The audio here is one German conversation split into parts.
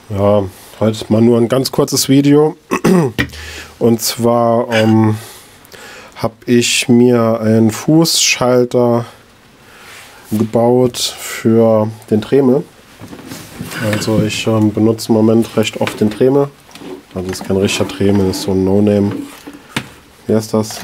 Ja, heute mal nur ein ganz kurzes Video. Und zwar habe ich mir einen Fußschalter gebaut für den Tremel. Also ich benutze im Moment recht oft den Tremel. Also das ist kein richtiger Tremel, das ist so ein No-Name. Wie heißt das?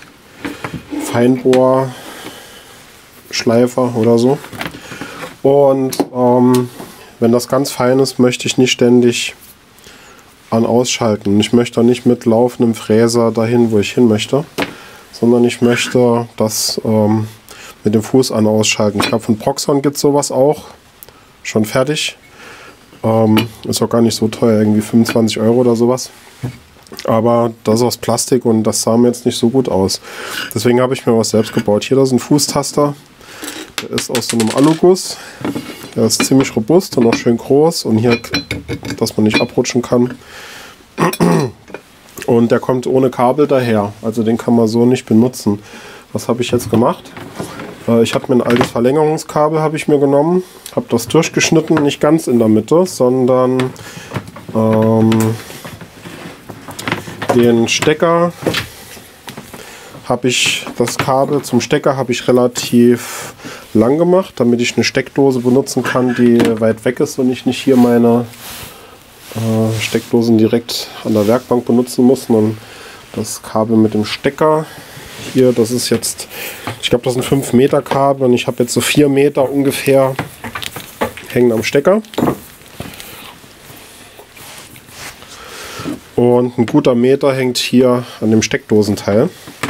Feinbohrschleifer oder so. Und wenn das ganz fein ist, möchte ich nicht ständig ausschalten. Ich möchte nicht mit laufendem Fräser dahin, wo ich hin möchte, sondern ich möchte das mit dem Fuß ausschalten. Ich glaube, von Proxxon gibt es sowas auch. Schon fertig. Ist auch gar nicht so teuer, irgendwie 25 € oder sowas. Aber das ist aus Plastik und das sah mir jetzt nicht so gut aus. Deswegen habe ich mir was selbst gebaut. Hier, das ist ein Fußtaster. Der ist aus so einem Aluguss. Der ist ziemlich robust und auch schön groß. Und hier, dass man nicht abrutschen kann. Und der kommt ohne Kabel daher. Also den kann man so nicht benutzen. Was habe ich jetzt gemacht? Ich habe mir ein altes Verlängerungskabel genommen. Habe das durchgeschnitten, nicht ganz in der Mitte, sondern den Stecker das Kabel zum Stecker habe ich relativ lang gemacht, damit ich eine Steckdose benutzen kann, die weit weg ist und ich nicht hier meine Steckdosen direkt an der Werkbank benutzen muss, sondern das Kabel mit dem Stecker hier, das ist jetzt, ich glaube, das sind 5 Meter Kabel und ich habe jetzt so 4 Meter ungefähr hängen am Stecker. Und ein guter Meter hängt hier an dem Steckdosenteil.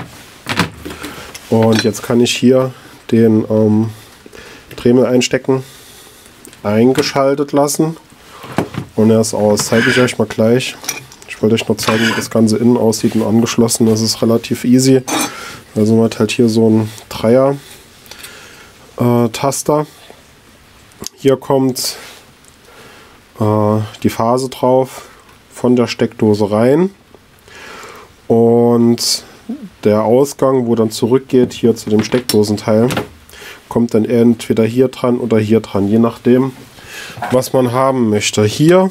Und jetzt kann ich hier den Dremel einstecken, eingeschaltet lassen. Und er ist aus. Zeige ich euch mal gleich. Ich wollte euch noch zeigen, wie das Ganze innen aussieht und angeschlossen. Das ist relativ easy. Also man hat halt hier so ein Dreier-Taster. Hier kommt die Phase drauf von der Steckdose rein. Und der Ausgang, wo dann zurückgeht, hier zu dem Steckdosenteil, kommt dann entweder hier dran oder hier dran, je nachdem, was man haben möchte. Hier,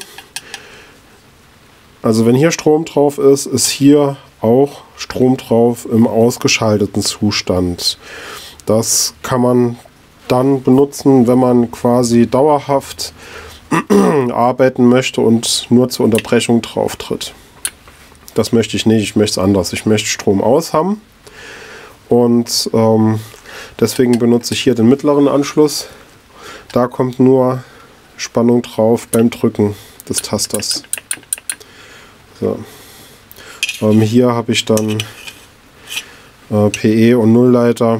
also wenn hier Strom drauf ist, ist hier auch Strom drauf im ausgeschalteten Zustand. Das kann man dann benutzen, wenn man quasi dauerhaft arbeiten möchte und nur zur Unterbrechung drauf tritt. Das möchte ich nicht, ich möchte es anders. Ich möchte Strom aus haben und deswegen benutze ich hier den mittleren Anschluss. Da kommt nur Spannung drauf beim Drücken des Tasters. So. Hier habe ich dann PE und Nullleiter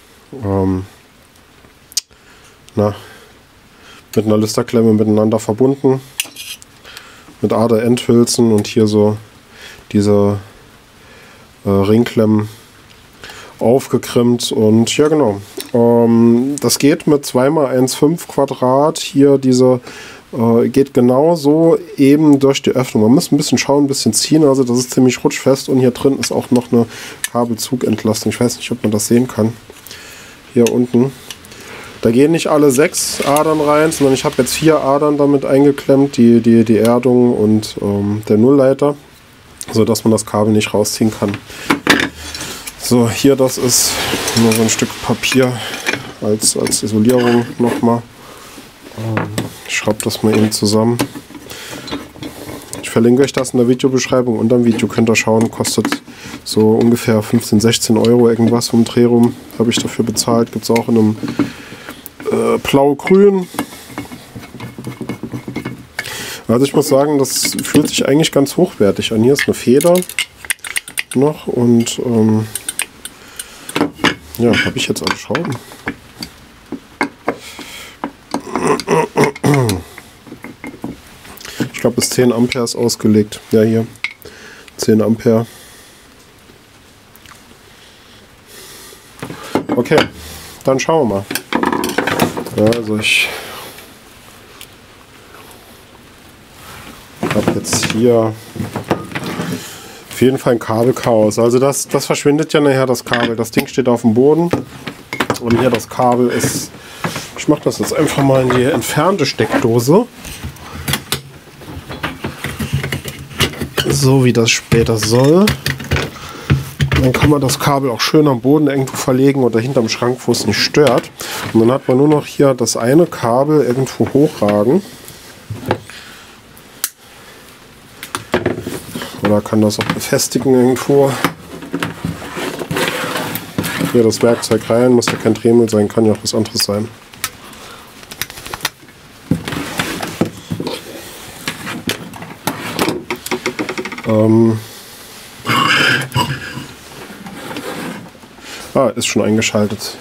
mit einer Lüsterklemme miteinander verbunden, mit Ader-Endhülsen und hier so diese Ringklemmen aufgekrimmt und ja genau. Das geht mit 2x1,5 Quadrat. Hier diese geht genau so eben durch die Öffnung. Man muss ein bisschen schauen, ein bisschen ziehen, also das ist ziemlich rutschfest und hier drin ist auch noch eine Kabelzugentlastung. Ich weiß nicht, ob man das sehen kann. Hier unten. Da gehen nicht alle 6 Adern rein, sondern ich habe jetzt 4 Adern damit eingeklemmt, die Erdung und der Nullleiter, so dass man das Kabel nicht rausziehen kann. So, hier das ist nur so ein Stück Papier als Isolierung nochmal. Ich schraube das mal eben zusammen. Ich verlinke euch das in der Videobeschreibung. Unter dem Video könnt ihr schauen, kostet so ungefähr 15, 16 € irgendwas um den Dreh rum. Habe ich dafür bezahlt. Gibt es auch in einem blau-grün. Also ich muss sagen, das fühlt sich eigentlich ganz hochwertig an. Hier ist eine Feder noch und ja, habe ich jetzt alle Schrauben. Ich glaube, bis 10 Ampere ist ausgelegt. Ja, hier 10 Ampere. Okay, dann schauen wir mal. Ja, also ich habe jetzt hier auf jeden Fall ein Kabelchaos. Also das verschwindet ja nachher, das Kabel. Das Ding steht auf dem Boden und hier das Kabel ist. Ich mache das jetzt einfach mal in die entfernte Steckdose. so wie das später soll. Dann kann man das Kabel auch schön am Boden irgendwo verlegen oder hinterm Schrank, wo es nicht stört. Und dann hat man nur noch hier das eine Kabel irgendwo hochragen. Oder kann das auch befestigen irgendwo. Hier das Werkzeug rein, muss ja kein Dremel sein, kann ja auch was anderes sein. Ist schon eingeschaltet.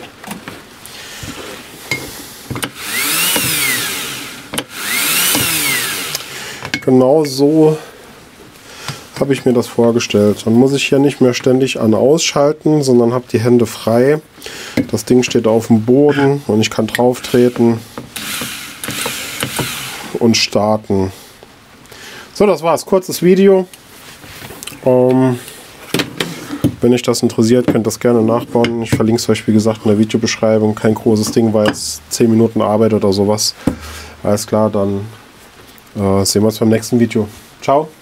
Genau so habe ich mir das vorgestellt. Dann muss ich hier nicht mehr ständig an ausschalten, sondern habe die Hände frei. Das Ding steht auf dem Boden und ich kann drauf treten und starten. So, das war's. Kurzes Video. Wenn euch das interessiert, könnt ihr das gerne nachbauen. Ich verlinke es euch, wie gesagt, in der Videobeschreibung. Kein großes Ding, weil es 10 Minuten Arbeit oder sowas. Alles klar, dann sehen wir uns beim nächsten Video. Ciao!